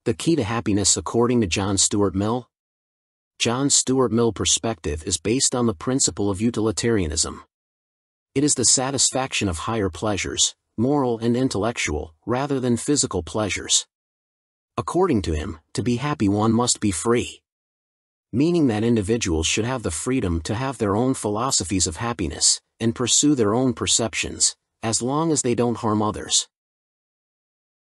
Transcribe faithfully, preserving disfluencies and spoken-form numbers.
The key to happiness according to John Stuart Mill? John Stuart Mill perspective is based on the principle of utilitarianism. It is the satisfaction of higher pleasures, moral and intellectual, rather than physical pleasures. According to him, to be happy one must be free. Meaning that individuals should have the freedom to have their own philosophies of happiness, and pursue their own perceptions, as long as they don't harm others.